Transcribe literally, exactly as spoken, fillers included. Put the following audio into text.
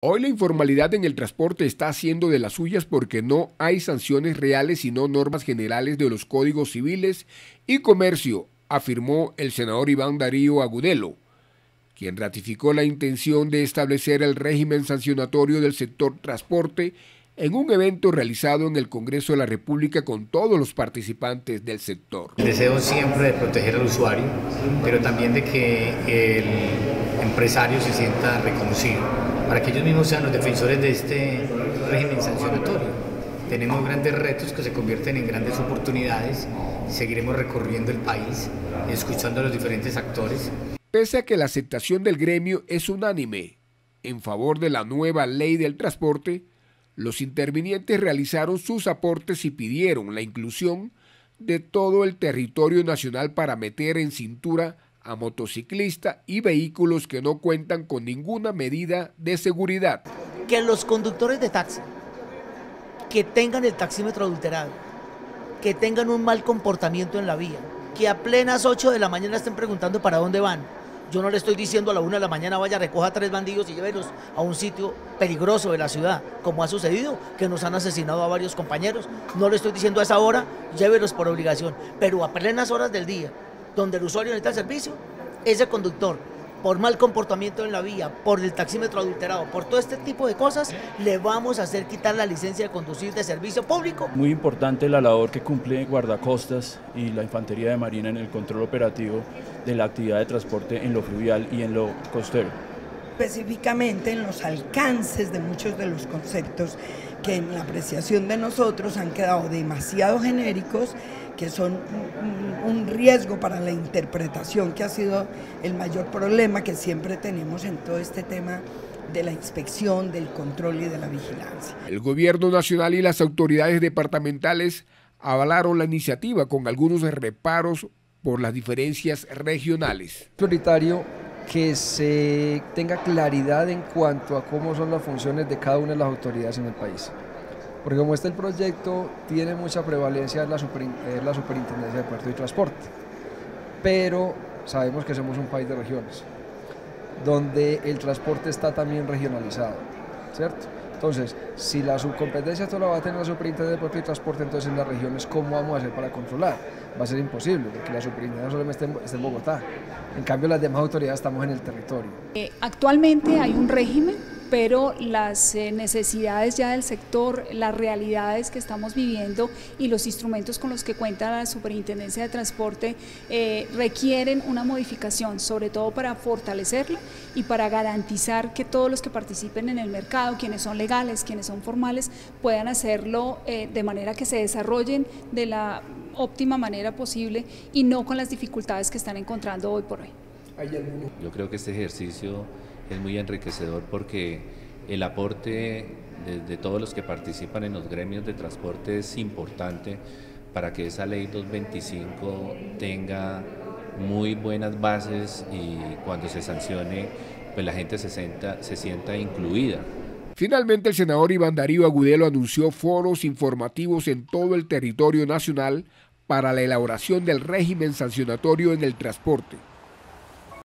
Hoy la informalidad en el transporte está haciendo de las suyas porque no hay sanciones reales sino normas generales de los códigos civiles y comercio, afirmó el senador Iván Darío Agudelo, quien ratificó la intención de establecer el régimen sancionatorio del sector transporte en un evento realizado en el Congreso de la República con todos los participantes del sector. El deseo siempre de proteger al usuario, pero también de que el empresario se sienta reconocido, para que ellos mismos sean los defensores de este régimen sancionatorio. Tenemos grandes retos que se convierten en grandes oportunidades, seguiremos recorriendo el país, escuchando a los diferentes actores. Pese a que la aceptación del gremio es unánime en favor de la nueva ley del transporte, los intervinientes realizaron sus aportes y pidieron la inclusión de todo el territorio nacional para meter en cintura a motociclistas y vehículos que no cuentan con ninguna medida de seguridad. Que los conductores de taxi que tengan el taxímetro adulterado, que tengan un mal comportamiento en la vía, que a plenas ocho de la mañana estén preguntando para dónde van. Yo no le estoy diciendo a la una de la mañana vaya, recoja a tres bandidos y llévelos a un sitio peligroso de la ciudad, como ha sucedido, que nos han asesinado a varios compañeros. No le estoy diciendo a esa hora, llévelos por obligación, pero a plenas horas del día, donde el usuario necesita el servicio, ese conductor, por mal comportamiento en la vía, por el taxímetro adulterado, por todo este tipo de cosas, le vamos a hacer quitar la licencia de conducir de servicio público. Muy importante la labor que cumple guardacostas y la Infantería de Marina en el control operativo de la actividad de transporte en lo fluvial y en lo costero. Específicamente en los alcances de muchos de los conceptos que en la apreciación de nosotros han quedado demasiado genéricos, que son un riesgo para la interpretación, que ha sido el mayor problema que siempre tenemos en todo este tema de la inspección, del control y de la vigilancia. El gobierno nacional y las autoridades departamentales avalaron la iniciativa con algunos reparos por las diferencias regionales. Prioritario que se tenga claridad en cuanto a cómo son las funciones de cada una de las autoridades en el país. Porque como este el proyecto tiene mucha prevalencia en la, super, en la Superintendencia de Puerto y Transporte, pero sabemos que somos un país de regiones, donde el transporte está también regionalizado, ¿cierto? Entonces, si la subcompetencia toda la va a tener la Superintendencia de Puerto y Transporte, entonces en las regiones, ¿cómo vamos a hacer para controlar? Va a ser imposible, porque la superintendencia solamente está en, está en Bogotá. En cambio, las demás autoridades estamos en el territorio. Eh, actualmente hay un régimen, pero las eh, necesidades ya del sector, las realidades que estamos viviendo y los instrumentos con los que cuenta la Superintendencia de Transporte eh, requieren una modificación, sobre todo para fortalecerla y para garantizar que todos los que participen en el mercado, quienes son legales, quienes son formales, puedan hacerlo eh, de manera que se desarrollen de la óptima manera posible y no con las dificultades que están encontrando hoy por hoy. Yo creo que este ejercicio es muy enriquecedor porque el aporte de, de todos los que participan en los gremios de transporte es importante para que esa ley doscientos veinticinco tenga muy buenas bases y cuando se sancione pues la gente se sienta, se sienta incluida. Finalmente, el senador Iván Darío Agudelo anunció foros informativos en todo el territorio nacional para la elaboración del régimen sancionatorio en el transporte.